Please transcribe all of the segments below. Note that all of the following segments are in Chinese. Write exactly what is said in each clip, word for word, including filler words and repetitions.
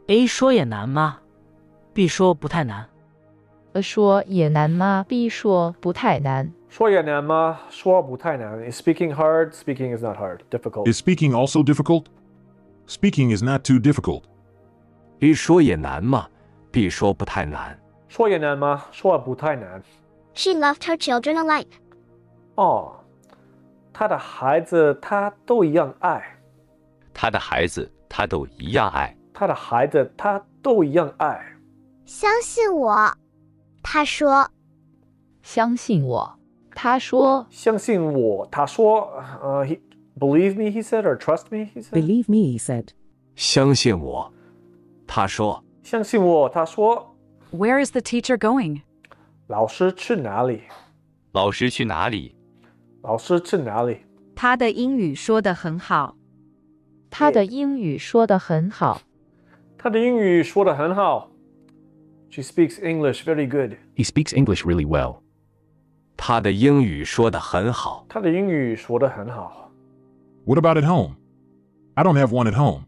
A 说也难吗 ？B 说不太难。 A 说也难吗 ？B 说不太难。 说也难吗？说不太难。Is speaking hard? Speaking is not hard. Difficult. Is speaking also difficult? Speaking is not too difficult. A 说也难吗 ？B 说不太难。 说也难吗？说不太难。 She loved her children alike. 哦，她的孩子她都一样爱。 他的孩子他都一样爱。 她的孩子她都一样爱。 相信我，他说。 相信我，他说。 相信我，他说。呃、uh, Believe me, he said, or trust me, he said. Believe me, he said. 相信我，他说。 相信我，他说。 Where is the teacher going? 老师去哪里？ 老师去哪里？ 老师去哪里？ 他的英语说得很好。 他的英语说得很好。 他的英语说得很好。She speaks English very good. He speaks English really well. 他的英语说得很好。 他的英语说得很好。 What about at home? I don't have one at home.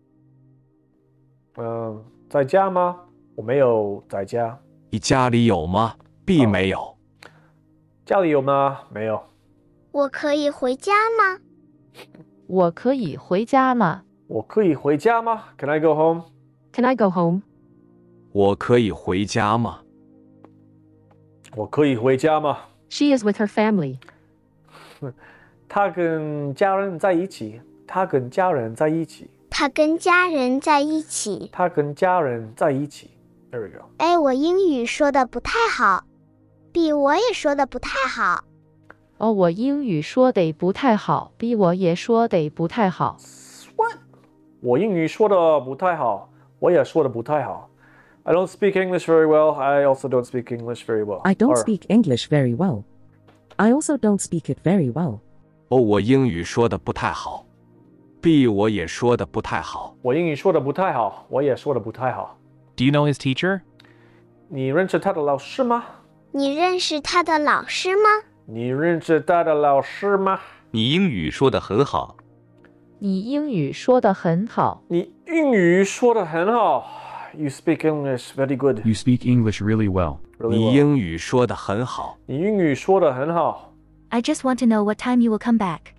嗯、呃，在家吗？我没有在家。 你家里有吗？ B 没有。 哦、家里有吗？没有。 我可以回家吗？ 我可以回家吗？ 我可以回家吗 ？Can I go home? Can I go home? 我可以回家吗？ 我可以回家吗 ？She is with her family. 她跟家人在一起。她跟家人在一起。 她跟家人在一起。 她跟家人在一起。There we go. A 我英语说的不太好。B 我也说的不太好。 哦，我英语说得不太好。B 我也说得不太好。 What? 我英语说的不太好，我也说的不太好。I don't speak English very well. I also don't speak English very well. I don't Or, speak English very well. I also don't speak it very well. 哦，我英语说的不太好。B 我也说的不太好。 我英语说的不太好，我也说的不太好。 Do you know his teacher? 你认识他的老师吗？ 你认识他的老师吗？ 你认识他的老师吗？ 你英语说得很好。 你英语说得很好。 你英语说得很好。You speak English very good. You speak English really well. Really 你 well. 英语说得很好。 你英语说得很好。 I just want to know what time you will come back.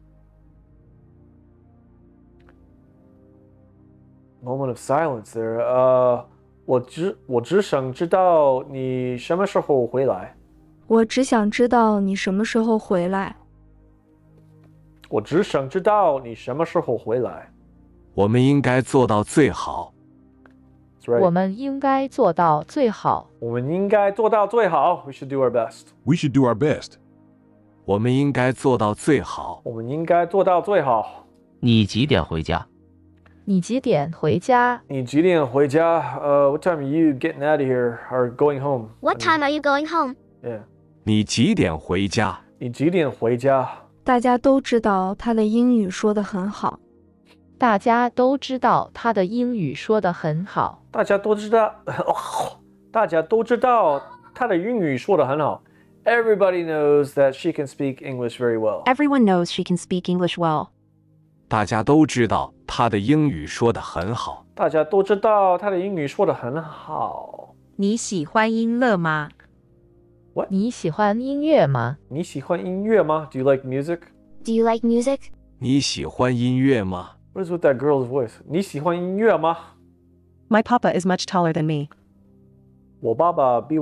Moment of silence there. 呃，我只我只想知道你什么时候回来。 我只想知道你什么时候回来。 我只想知道你什么时候回来。 我们应该做到最好。 Right. 我们应该做到最好。 我们应该做到最好。We should do our best. We should do our best. 我们应该做到最好。 我们应该做到最好。 你几点回家？ 你几点回家？ 你几点回家？呃、uh, What time are you getting out of here or going home? What time are you going home? Yeah. 你几点回家？ 你几点回家？ 大家都知道他的英语说得很好。 大家都知道他的英语说得很好。 大家都知道，大家都知道他的英语说得很好。Everybody knows that she can speak English very well. Everyone knows she can speak English well. 大家都知道他的英语说得很好。 大家都知道他的英语说得很好。 你喜欢音乐吗？ What? 你喜欢音乐吗？ 你喜欢音乐吗 Do you like music? Do you like music? 你喜欢音乐吗？ What is with that girl's voice? 你喜欢音乐吗 My papa is much taller than me. 我爸爸比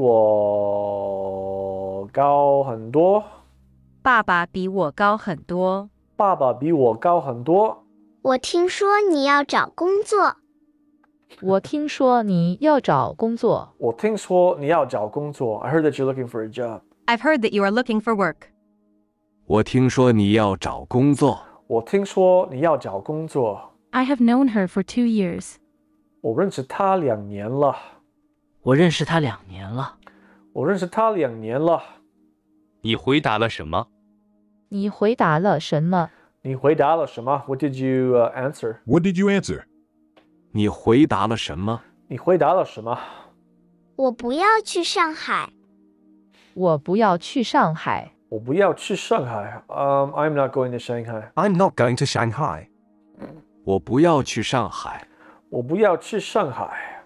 我高很多。 爸爸比我高很多。 爸爸比我高很多。 我听说你要找工作。 我听说你要找工作。 我听说你要找工作。I heard that you're looking for a job. I've heard that you are looking for work. 我听说你要找工作。 我听说你要找工作。 I have known her for two years. 我认识她两年了。 我认识他两年了。 我认识她两年了。 你回答了什么？ 你回答了什么？ 你回答了什么 What did you、uh, answer? What did you answer? 你回答了什么？ 你回答了什么？ 我不要去上海。 我不要去上海。 我不要去上海。Um, I'm not going to Shanghai. I'm not going to Shanghai. 我不要去上海。 我不要去上海。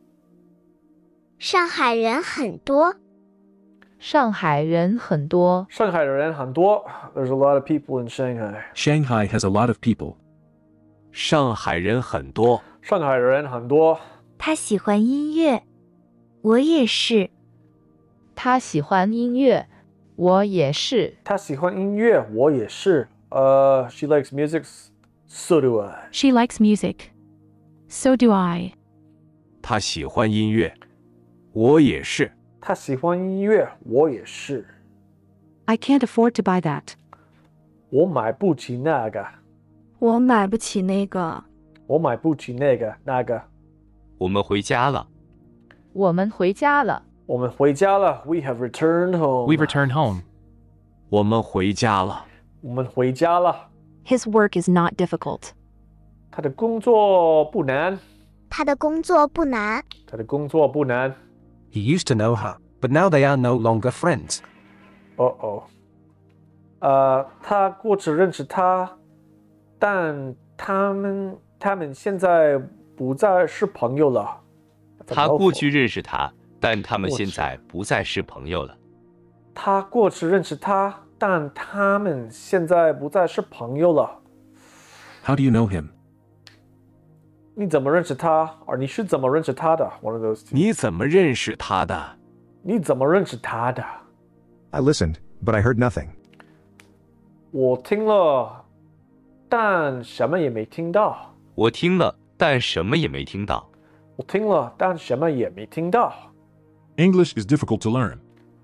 上海人很多。 上海人很多。 上海的人很多。There's a lot of people in Shanghai. Shanghai has a lot of people. 上海人很多。 上海的人很多。 他喜欢音乐，我也是。 他喜欢音乐，我也是。 他喜欢音乐，我也是。Uh, she likes music, so do I. She likes music. So do I. 他喜欢音乐，我也是。 他喜欢音乐，我也是。 I can't afford to buy that. 我买不起那个。 我买不起那个。 我买不起那个那个。 我们回家了。 我们回家了。 我们回家了。We have returned home. We've returned home. 我们回家了。 我们回家了。 His work is not difficult. 他的工作不难。 他的工作不难。 他的工作不难。 He used to know her, but now they are no longer friends. 哦哦。呃，他过去认识他，但他们他们现在不再是朋友了。 他过去认识他，但他们现在不再是朋友了。 他过去认识他，但他们现在不再是朋友了。 How do you know him? 你怎么认识他？而你是怎么认识他的 ？One of those two. 你怎么认识他的？ 你怎么认识他的 I listened, but I heard nothing. 我听了，但什么也没听到。 我听了，但什么也没听到。 我听了，但什么也没听到。 English is difficult to learn.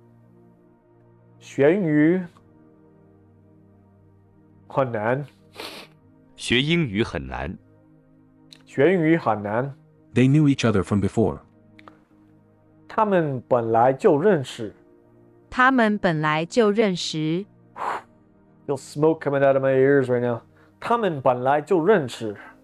学英语很难。 学英语很难。 学英语很难。 They knew each other from before. 他们本来就认识。 他们本来就认识。 Feel smoke coming out of my ears right now. 他们本来就认识。